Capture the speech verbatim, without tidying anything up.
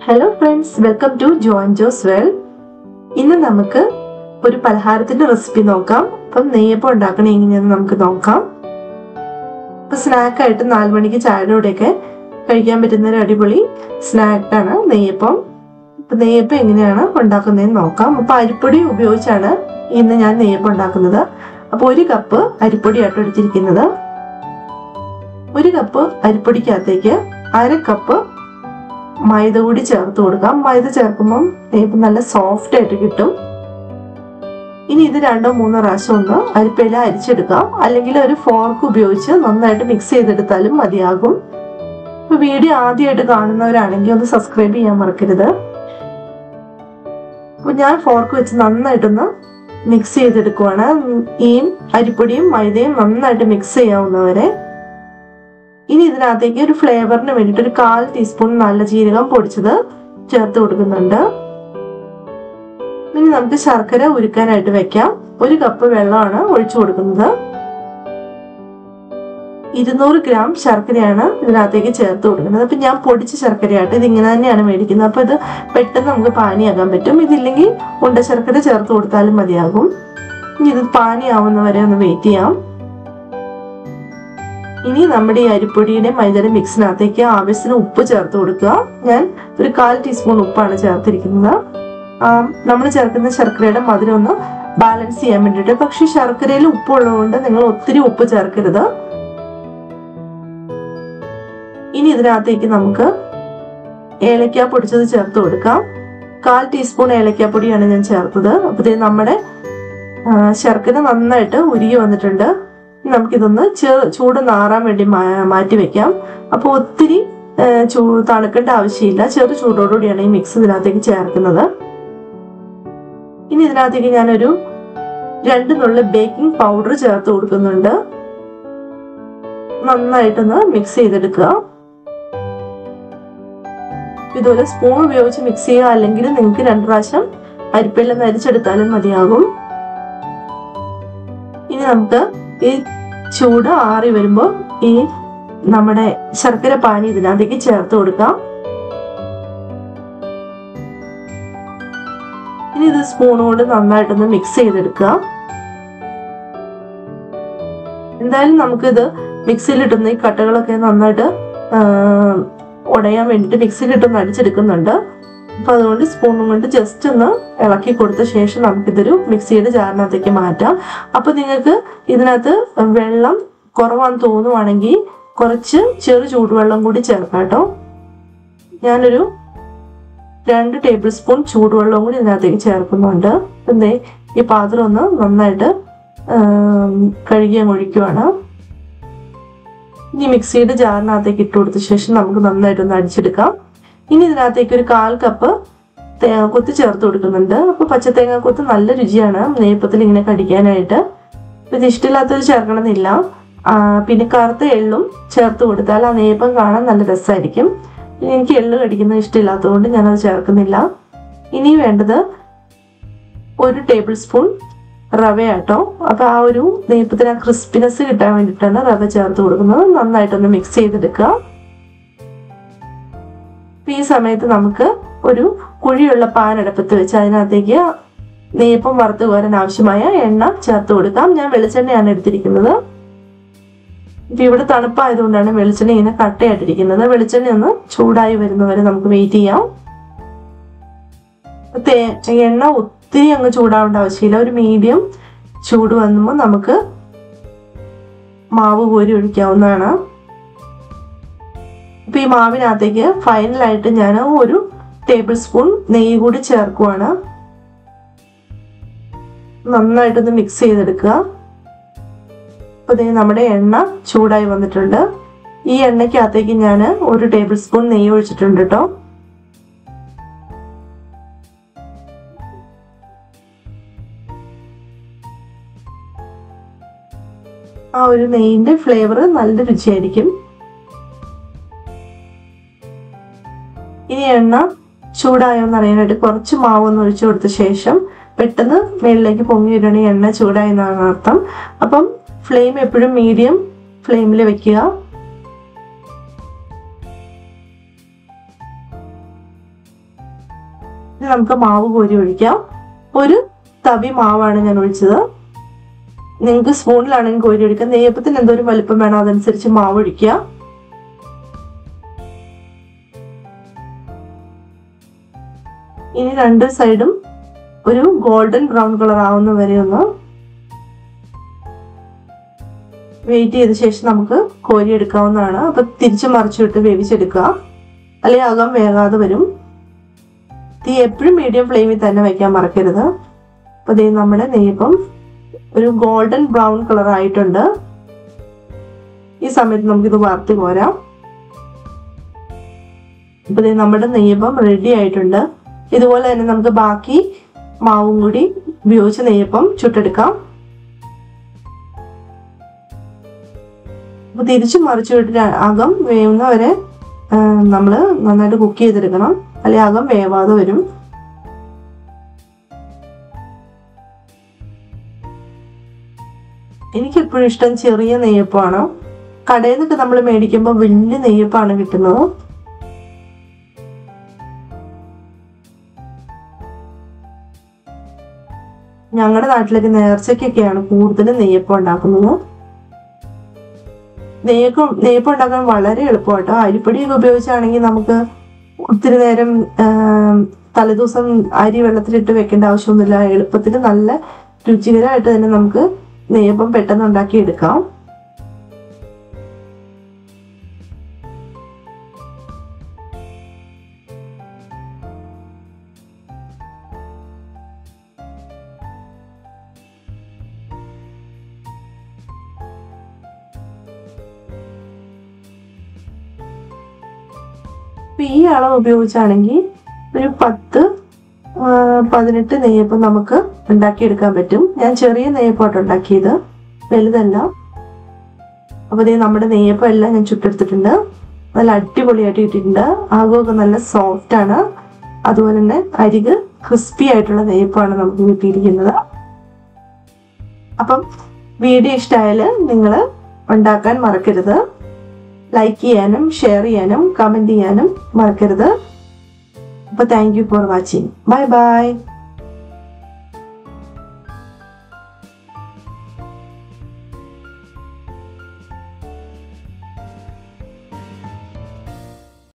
Hello friends, welcome to John Jose വെൽ. ഇന്ന് നമുക്ക് ഒരു പലഹാരത്തിന്റെ റെസിപ്പി നോക്കാം. അപ്പം നെയ്യപ്പം ഉണ്ടാക്കണ എങ്ങനെയാണെന്ന് നമുക്ക് നോക്കാം. ഇപ്പൊ സ്നാക്കായിട്ട് നാല് മണിക്ക് ചായയുടെ കൂടെയൊക്കെ കഴിക്കാൻ പറ്റുന്ന ഒരു അടിപൊളി സ്നാക്കാണ് നെയ്യപ്പം. ഇപ്പൊ നെയ്യപ്പം എങ്ങനെയാണ് ഉണ്ടാക്കുന്നതെന്ന് നോക്കാം. അപ്പൊ അരിപ്പൊടി ഉപയോഗിച്ചാണ് ഇന്ന് ഞാൻ നെയ്യപ്പം ഉണ്ടാക്കുന്നത്. അപ്പൊ ഒരു കപ്പ് അരിപ്പൊടിയായിട്ട് എടുത്തിരിക്കുന്നത്. ഒരു കപ്പ് അരിപ്പൊടിക്കകത്തേക്ക് അര കപ്പ് മൈദ കൂടി ചേർത്ത് കൊടുക്കാം. മൈദ ചേർക്കുമ്പം നെയ്യപ്പം നല്ല സോഫ്റ്റ് ആയിട്ട് കിട്ടും. ഇനി ഇത് രണ്ടോ മൂന്നോ പ്രാവശ്യം ഒന്ന് അരിപ്പയില അരിച്ചെടുക്കാം, അല്ലെങ്കിൽ ഒരു ഫോർക്ക് ഉപയോഗിച്ച് നന്നായിട്ട് മിക്സ് ചെയ്തെടുത്താലും മതിയാകും. ഇപ്പൊ വീഡിയോ ആദ്യമായിട്ട് കാണുന്നവരാണെങ്കിൽ ഒന്ന് സബ്സ്ക്രൈബ് ചെയ്യാൻ മറക്കരുത്. അപ്പൊ ഞാൻ ഫോർക്ക് വെച്ച് നന്നായിട്ടൊന്ന് മിക്സ് ചെയ്തെടുക്കുവാണ്. ഈ അരിപ്പൊടിയും മൈദയും നന്നായിട്ട് മിക്സ് ചെയ്യാവുന്നവരെ. ഇനി ഇതിനകത്തേക്ക് ഒരു ഫ്ലേവറിന് വേണ്ടിയിട്ട് ഒരു കാൽ ടീസ്പൂൺ നല്ല ജീരകം പൊടിച്ചത് ചേർത്ത് കൊടുക്കുന്നുണ്ട്. ഇനി നമുക്ക് ശർക്കര ഉരുക്കാനായിട്ട് വെക്കാം. ഒരു കപ്പ് വെള്ളമാണ് ഒഴിച്ചു കൊടുക്കുന്നത്. ഇരുന്നൂറ് ഗ്രാം ശർക്കരയാണ് ഇതിനകത്തേക്ക് ചേർത്ത് കൊടുക്കുന്നത്. അപ്പൊ ഞാൻ പൊടിച്ച ശർക്കരയായിട്ട് ഇത് ഇങ്ങനെ തന്നെയാണ് മേടിക്കുന്നത്. അപ്പൊ ഇത് പെട്ടെന്ന് നമുക്ക് പാനിയാക്കാൻ പറ്റും. ഇതില്ലെങ്കിൽ ഉണ്ട ശർക്കര ചേർത്ത് കൊടുത്താലും മതിയാകും. ഇനി ഇത് പാനിയാവുന്നവരെ ഒന്ന് വെയിറ്റ് ചെയ്യാം. ഇനി നമ്മുടെ ഈ അരിപ്പൊടിയുടെ മൈദയുടെ മിക്സിനകത്തേക്ക് ആവശ്യത്തിന് ഉപ്പ് ചേർത്ത് കൊടുക്കുക. ഞാൻ ഒരു കാൽ ടീസ്പൂൺ ഉപ്പാണ് ചേർത്തിരിക്കുന്നത്. നമ്മൾ ചേർക്കുന്ന ശർക്കരയുടെ മധുരം ഒന്ന് ബാലൻസ് ചെയ്യാൻ വേണ്ടിയിട്ട്. പക്ഷെ ശർക്കരയിൽ ഉപ്പ് ഉള്ളതുകൊണ്ട് നിങ്ങൾ ഒത്തിരി ഉപ്പ് ചേർക്കരുത്. ഇനി ഇതിനകത്തേക്ക് നമുക്ക് ഏലക്ക പൊടിച്ചത് ചേർത്ത് കൊടുക്കാം. കാൽ ടീസ്പൂൺ ഏലക്കാപ്പൊടിയാണ് ഞാൻ ചേർത്തത്. അപ്പൊ നമ്മുടെ ശർക്കര നന്നായിട്ട് ഉരുകി വന്നിട്ടുണ്ട്. നമുക്കിതൊന്ന് ചെറു ചൂട് നാറാൻ വേണ്ടി മാറ്റി വെക്കാം. അപ്പോൾ ഒത്തിരി ചൂ തണുക്കേണ്ട ആവശ്യമില്ല. ചെറു ചൂടോടുകൂടിയാണ് ഈ മിക്സ് ഇതിനകത്തേക്ക് ചേർക്കുന്നത്. ഇനി ഇതിനകത്തേക്ക് ഞാനൊരു രണ്ട് നുള്ളി ബേക്കിംഗ് പൗഡർ ചേർത്ത് കൊടുക്കുന്നുണ്ട്. നന്നായിട്ടൊന്ന് മിക്സ് ചെയ്തെടുക്കുക. ഇതുപോലെ സ്പൂൺ ഉപയോഗിച്ച് മിക്സ് ചെയ്യുക, അല്ലെങ്കിൽ നിങ്ങൾക്ക് രണ്ട് പ്രാവശ്യം അരിപ്പയിൽ നിന്ന് അരിച്ചെടുത്താലും മതിയാകും. ഇനി നമുക്ക് ഈ ചൂട് ആറി വരുമ്പോൾ ഈ നമ്മുടെ ശർക്കര പാനി ഇതിനകത്തേക്ക് ചേർത്ത് കൊടുക്കാം. ഇനി ഇത് സ്പൂൺ കൊണ്ട് നന്നായിട്ടൊന്ന് മിക്സ് ചെയ്തെടുക്കുക. എന്തായാലും നമുക്കിത് മിക്സിയിലിട്ടുന്ന ഈ കട്ടകളൊക്കെ നന്നായിട്ട് ഉടയാൻ വേണ്ടിയിട്ട് മിക്സിയിലിട്ടൊന്ന് അടിച്ചെടുക്കുന്നുണ്ട്. അപ്പൊ അതുകൊണ്ട് സ്പൂണും കൊണ്ട് ജസ്റ്റ് ഒന്ന് ഇളക്കി കൊടുത്ത ശേഷം നമുക്കിതൊരു മിക്സിയുടെ ജാറിനകത്തേക്ക് മാറ്റാം. അപ്പൊ നിങ്ങൾക്ക് ഇതിനകത്ത് വെള്ളം കുറവാന്ന് തോന്നുവാണെങ്കിൽ കുറച്ച് ചെറു ചൂടുവെള്ളം കൂടി ചേർക്കാം കേട്ടോ. ഞാനൊരു രണ്ട് ടേബിൾ സ്പൂൺ ചൂടുവെള്ളവും കൂടി ഇതിനകത്തേക്ക് ചേർക്കുന്നുണ്ട്. എന്തേ ഈ പാത്രം ഒന്ന് നന്നായിട്ട് കഴുകി ഒഴിക്കുവാണ്. ഇനി മിക്സിയുടെ ജാറിനകത്തേക്ക് ഇട്ട് കൊടുത്ത ശേഷം നമുക്ക് നന്നായിട്ടൊന്ന് അടിച്ചെടുക്കാം. ഇനി ഇതിനകത്തേക്ക് ഒരു കാൽ കപ്പ് തേങ്ങാക്കൊത്ത് ചേർത്ത് കൊടുക്കുന്നുണ്ട്. അപ്പൊ പച്ച തേങ്ങാക്കൊത്ത് നല്ല രുചിയാണ് നെയ്യപ്പത്തിൽ ഇങ്ങനെ കടിക്കാനായിട്ട്. ഇത് ഇഷ്ടമില്ലാത്തവർ ചേർക്കണമെന്നില്ല. പിന്നെ കറുത്ത എള്ളും ചേർത്ത് കൊടുത്താൽ ആ നെയ്യപ്പം കാണാൻ നല്ല രസമായിരിക്കും. എനിക്ക് എള്ള് കടിക്കുന്നത് ഇഷ്ടമില്ലാത്തതുകൊണ്ട് ഞാനത് ചേർക്കുന്നില്ല. ഇനി വേണ്ടത് ഒരു ടേബിൾ സ്പൂൺ റവയാട്ടോ. അപ്പൊ ആ ഒരു നെയ്യപ്പത്തിന് ആ ക്രിസ്പിനെസ് കിട്ടാൻ വേണ്ടിയിട്ടാണ് റവ ചേർത്ത് കൊടുക്കുന്നത്. നന്നായിട്ടൊന്ന് മിക്സ് ചെയ്തെടുക്കുക. ഈ സമയത്ത് നമുക്ക് ഒരു കുഴിയുള്ള പാൻ അടുപ്പത്ത് വെച്ച് അതിനകത്തേക്ക് നെയ്യപ്പം വറുത്ത് കോരാൻ ആവശ്യമായ എണ്ണ ചേർത്ത് കൊടുക്കാം. ഞാൻ വെളിച്ചെണ്ണയാണ് എടുത്തിരിക്കുന്നത്. ഇപ്പൊ ഇവിടെ തണുപ്പായതുകൊണ്ടാണ് വെളിച്ചെണ്ണ ഇങ്ങനെ കട്ടയായിട്ടിരിക്കുന്നത്. വെളിച്ചെണ്ണ ഒന്ന് ചൂടായി വരുന്നവരെ നമുക്ക് വെയിറ്റ് ചെയ്യാം. എണ്ണ ഒത്തിരി അങ്ങ് ചൂടാവേണ്ട ആവശ്യമില്ല. ഒരു മീഡിയം ചൂട് വന്നുമ്പോൾ നമുക്ക് മാവ് കോരി ഒഴിക്കാവുന്നതാണ്. ഇപ്പൊ ഈ മാവിനകത്തേക്ക് ഫൈനലായിട്ട് ഞാൻ ഒരു ടേബിൾ സ്പൂൺ നെയ്യ് കൂടി ചേർക്കുവാണ്. നന്നായിട്ടൊന്ന് മിക്സ് ചെയ്തെടുക്കുക. അപ്പൊ ദേ നമ്മുടെ എണ്ണ ചൂടായി വന്നിട്ടുണ്ട്. ഈ എണ്ണയ്ക്കകത്തേക്ക് ഞാൻ ഒരു ടേബിൾ സ്പൂൺ നെയ്യ് ഒഴിച്ചിട്ടുണ്ട് കേട്ടോ. ആ ഒരു നെയ്യിന്റെ ഫ്ലേവർ നല്ല രുചിയായിരിക്കും. ഇനി എണ്ണ ചൂടായോന്ന് അറിയാനായിട്ട് കുറച്ച് മാവൊന്ന് ഒഴിച്ചു കൊടുത്ത ശേഷം പെട്ടെന്ന് മേളിലേക്ക് പൊങ്ങി വരികയാണെങ്കിൽ എണ്ണ ചൂടായി എന്നാണ് അർത്ഥം. അപ്പം ഫ്ലെയിം എപ്പോഴും മീഡിയം ഫ്ലെയിമിൽ വെക്കുക. ഇനി നമുക്ക് മാവ് കോരി ഒഴിക്കാം. ഒരു തവി മാവാണ് ഞാൻ ഒഴിച്ചത്. നിങ്ങൾക്ക് സ്പൂണിലാണെങ്കിൽ കോരി ഒഴിക്കാം. നെയ്യപ്പത്തിന് എന്തോരം വലിപ്പം വേണം അതനുസരിച്ച് മാവ് ഒഴിക്കുക. ഇനി രണ്ട് സൈഡും ഒരു ഗോൾഡൻ ബ്രൗൺ കളർ ആവുന്ന വരെ ഒന്ന് വെയിറ്റ് ചെയ്ത ശേഷം നമുക്ക് കോരി എടുക്കാവുന്നതാണ്. അപ്പൊ തിരിച്ചു മറിച്ചിട്ട് വേവിച്ചെടുക്കുക, അല്ലെങ്കിൽ അകം വേകാതെ വരും. തീ എപ്പോഴും മീഡിയം ഫ്ലെയിമിൽ തന്നെ വയ്ക്കാൻ മറക്കരുത്. അപ്പൊ ദേ നമ്മുടെ നെയ്യപ്പം ഒരു ഗോൾഡൻ ബ്രൗൺ കളർ ആയിട്ടുണ്ട്. ഈ സമയത്ത് നമുക്കിത് വറുത്ത് കോരാം. അപ്പൊ ദേ നമ്മുടെ നെയ്യപ്പം റെഡി ആയിട്ടുണ്ട്. ഇതുപോലെ തന്നെ നമുക്ക് ബാക്കി മാവും കൂടി ഉപയോഗിച്ച് നെയ്യപ്പം ചുട്ടെടുക്കാം. അപ്പൊ തിരിച്ചു മറിച്ചു വിട്ടിട്ട് അകം വേവുന്നവരെ നമ്മൾ നന്നായിട്ട് കുക്ക് ചെയ്തെടുക്കണം, അല്ലെങ്കിൽ അകം വേവാതെ വരും. എനിക്കെപ്പോഴും ഇഷ്ടം ചെറിയ നെയ്യപ്പമാണ്. കടയിൽ നിന്നൊക്കെ നമ്മൾ മേടിക്കുമ്പോൾ വലിയ നെയ്യപ്പാണ് കിട്ടുന്നത്. ഞങ്ങളുടെ നാട്ടിലൊക്കെ നേർച്ചയ്ക്കൊക്കെയാണ് കൂടുതലും നെയ്യപ്പം ഉണ്ടാക്കുന്നത്. നെയ്യപ്പം നെയ്യപ്പം ഉണ്ടാക്കാൻ വളരെ എളുപ്പമാട്ടോ. അരിപ്പൊടിയൊക്കെ ഉപയോഗിച്ചാണെങ്കിൽ നമുക്ക് ഒത്തിരി നേരം തലേദിവസം അരി വെള്ളത്തിലിട്ട് വെക്കേണ്ട ആവശ്യമൊന്നുമില്ല. എളുപ്പത്തിൽ നല്ല രുചികരമായിട്ട് തന്നെ നമുക്ക് നെയ്യപ്പം പെട്ടെന്ന് ഉണ്ടാക്കി എടുക്കാം. ഈ അളവ് ഉപയോഗിച്ചാണെങ്കിൽ ഒരു പത്ത് പതിനെട്ട് നെയ്യപ്പം നമുക്ക് ഉണ്ടാക്കിയെടുക്കാൻ പറ്റും. ഞാൻ ചെറിയ നെയ്യപ്പമായിട്ട് ഉണ്ടാക്കിയത്, വലുതല്ല. അപ്പോൾ ഇതേ നമ്മുടെ നെയ്യപ്പം എല്ലാം ഞാൻ ചുട്ടെടുത്തിട്ടുണ്ട്. നല്ല അടിപൊളിയായിട്ട് ഇട്ടിട്ടുണ്ട്. ആകമൊക്കെ നല്ല സോഫ്റ്റ് ആണ്. അതുപോലെ തന്നെ അരിക് ക്രിസ്പി ആയിട്ടുള്ള നെയ്യപ്പമാണ് നമുക്ക് കിട്ടിയിരിക്കുന്നത്. അപ്പം വീഡിയോ ഇഷ്ടമായാൽ നിങ്ങൾ ഉണ്ടാക്കാൻ മറക്കരുത്. ലൈക്ക് ചെയ്യാനും ഷെയർ ചെയ്യാനും കമൻറ്റ് ചെയ്യാനും മറക്കരുത്. അപ്പോൾ thank you for watching. Bye by.